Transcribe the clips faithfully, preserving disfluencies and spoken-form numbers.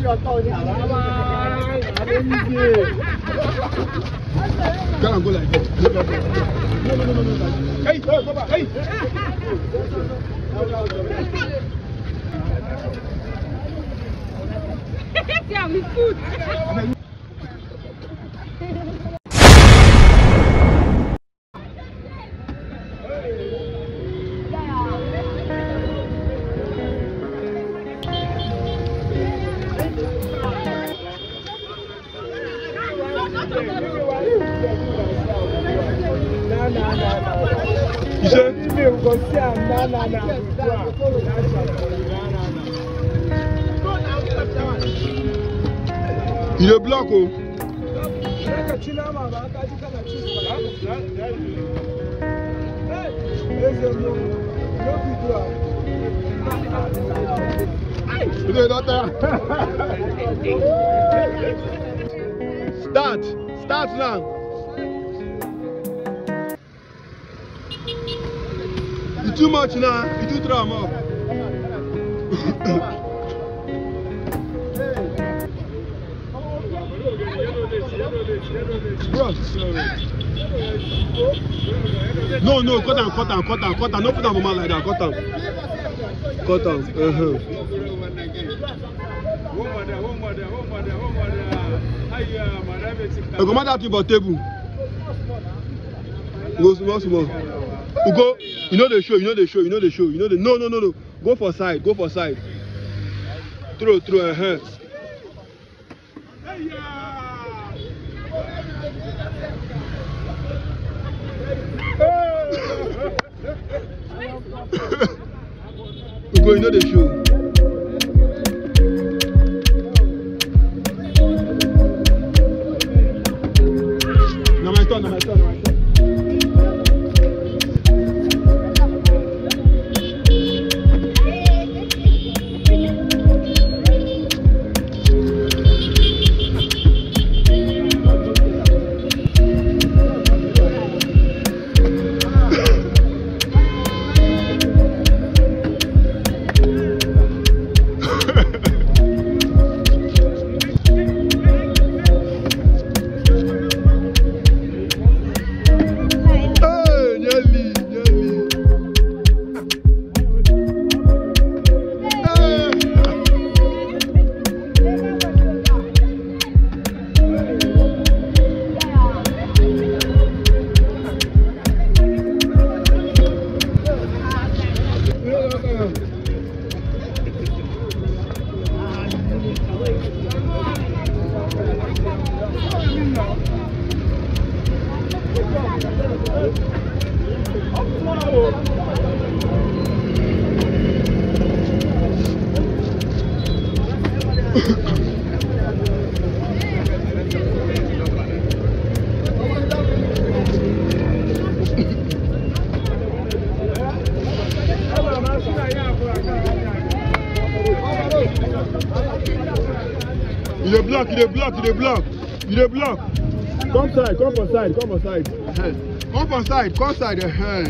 Can't go like that. No, no, no, no, no, no, no. Hey, go back. Hey. Yeah, me food. You say? You dey block oh. Start. Start now. You too much now. You too throw them up. Bro, no, no, cut down, cut down, cut down, cut down. Don't put down mama like that. Cut down. Cut down. Uh-huh. I go mad at you about table. Go small, small. You go. You know the show. You know the show. You know the show. You know the. No, no, no, no. Go for side. Go for side. Throw, throw. Uh-huh. You go. You know the show. Now my turn. Now my turn. Now my turn. You dey block, you dey block, you dey block, you dey block. Come side, come for side, come for side. Uh-huh. Come for side, come side. Uh-huh.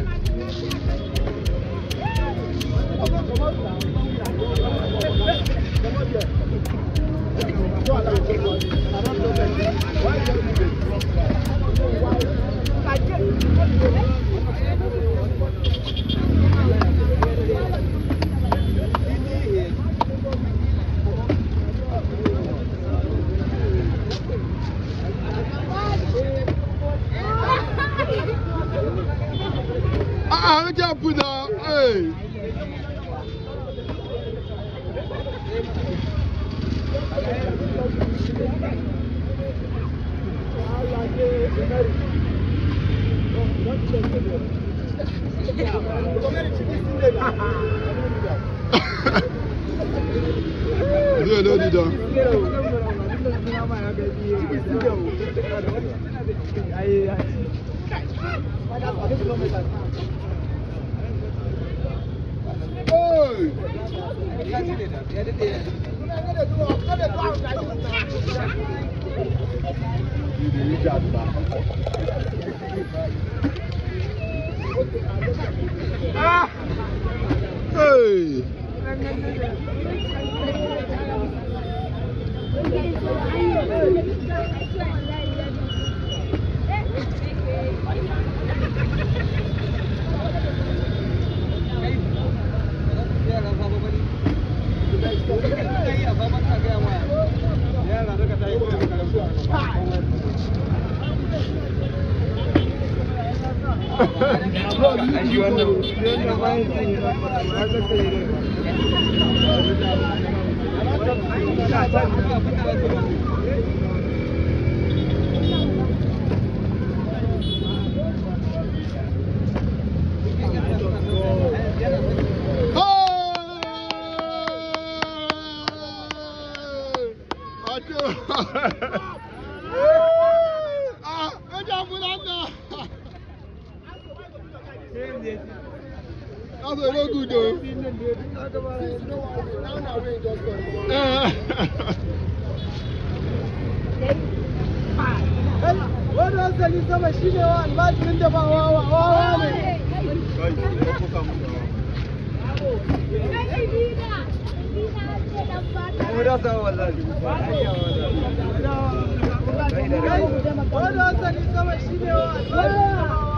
Ah, look at put down. Hey. Yeah, no, no, no. Ah! Hey! That's a no good though. What was the list of a shit one? What's in the power? What was the list of a shit one?